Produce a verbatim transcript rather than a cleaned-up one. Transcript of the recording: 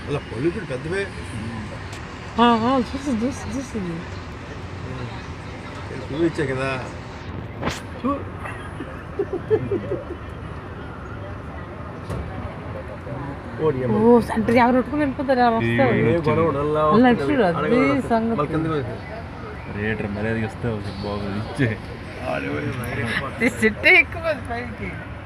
అలా పళ్ళు కూడా పెద్దవే. చూసి చూసి చూసి నువ్వు ఇచ్చా కదా. ఓ సెంటర్ ఎవరు కొట్టుకుని వెళ్ళిపోతారు ఎవరు వస్తారు రేటర్ మర్యాదకి వస్తావు బాగుంది ఇచ్చే సిట్టే ఎక్కువ పైకి